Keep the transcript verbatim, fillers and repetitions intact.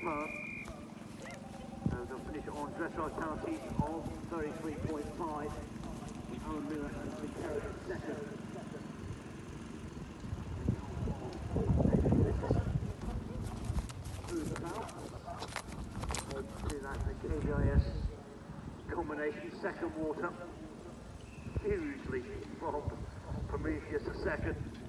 superb. Uh, they'll finish on dressage penalties of thirty-three point five. Owen Miller has been carried second. Through the bout. We'll do that the K B I S combination, second water. Hugely from Prometheus a second.